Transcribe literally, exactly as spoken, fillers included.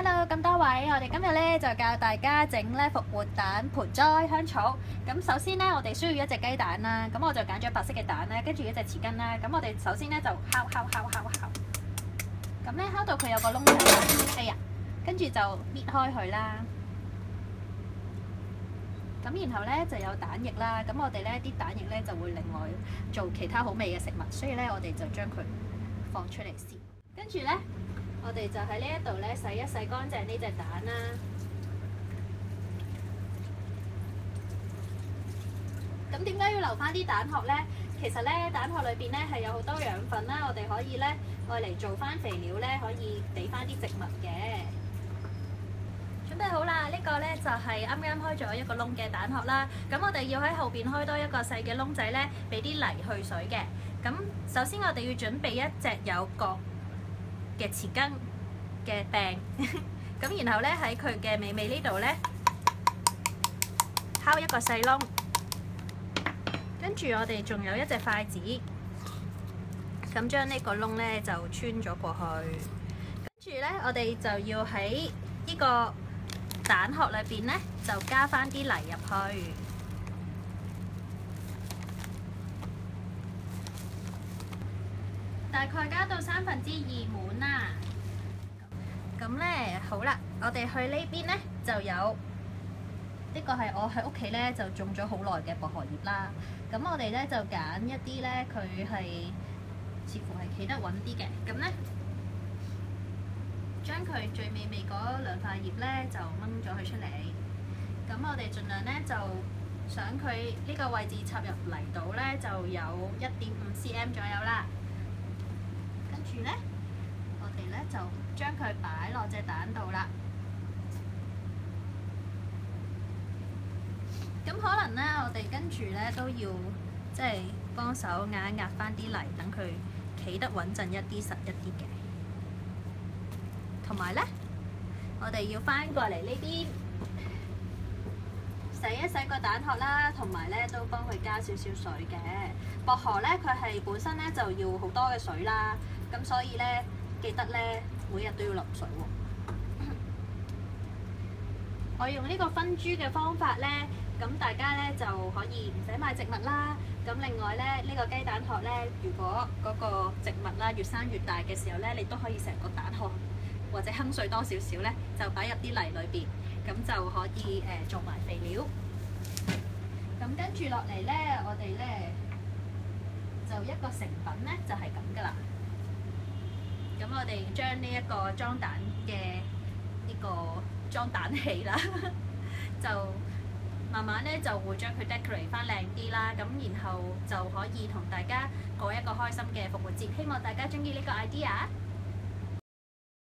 Hello，咁多位，我哋今日咧就教大家整咧復活蛋盆栽香草。咁首先咧，我哋需要一隻雞蛋啦。咁我就揀咗白色嘅蛋咧，跟住一隻匙羹啦。咁我哋首先咧就敲敲敲敲敲。咁咧敲到佢有個窿仔，哎呀，跟住就搣開佢啦。咁然後咧就有蛋液啦。咁我哋咧啲蛋液咧就會另外做其他好味嘅食物，所以咧我哋就將佢放出嚟先。跟住咧。我哋就喺呢一度咧洗一洗乾淨呢隻蛋啦。咁點解要留翻啲蛋殼咧？其實咧蛋殼裏邊咧係有好多養分啦，我哋可以咧愛嚟做翻肥料咧，可以俾翻啲植物嘅。準備好啦，呢個咧就係啱啱開咗一個窿嘅蛋殼啦。咁我哋要喺後邊開多一個細嘅窿仔咧，俾啲泥去水嘅。咁首先我哋要準備一隻有角嘅匙羹嘅柄，咁然後咧喺佢嘅尾尾呢度咧敲一個細窿，跟住我哋仲有一隻筷子，咁將呢個窿咧就穿咗過去，跟住咧我哋就要喺呢個蛋殼裏邊咧就加翻啲泥入去。大概加到三分之二滿啦。咁咧好啦，我哋去呢邊咧就有呢個係我喺屋企咧就種咗好耐嘅薄荷葉啦。咁我哋咧就揀一啲咧佢係似乎係企得穩啲嘅。咁咧將佢最尾尾嗰兩塊葉咧就掹咗佢出嚟。咁我哋盡量咧就想佢呢個位置插入泥度咧就有一點五 cm 左右啦。跟住咧，我哋咧就將佢擺落隻蛋度啦。咁可能咧，我哋跟住咧都要即係幫手壓一壓翻啲泥，等佢企得穩陣一啲、實一啲嘅。同埋咧，我哋要翻過嚟呢邊洗一洗個蛋殼啦，同埋咧都幫佢加少少水嘅。薄荷咧，佢係本身咧就要好多嘅水啦。咁所以咧，記得咧，每日都要淋水喎。我用呢個分株嘅方法咧，咁大家咧就可以唔使買植物啦。咁另外咧，呢個雞蛋殼咧，如果嗰個植物啦越生越大嘅時候咧，你都可以成個蛋殼或者坑水多少少咧，就擺入啲泥裏邊，咁就可以誒、呃、做埋肥料。咁跟住落嚟咧，我哋咧就一個成品咧就係咁噶啦。咁我哋將呢一個裝蛋嘅呢個裝蛋器啦，就慢慢咧就會將佢 decorate 翻靚啲啦。咁然後就可以同大家過一個開心嘅復活節。希望大家中意呢個 idea。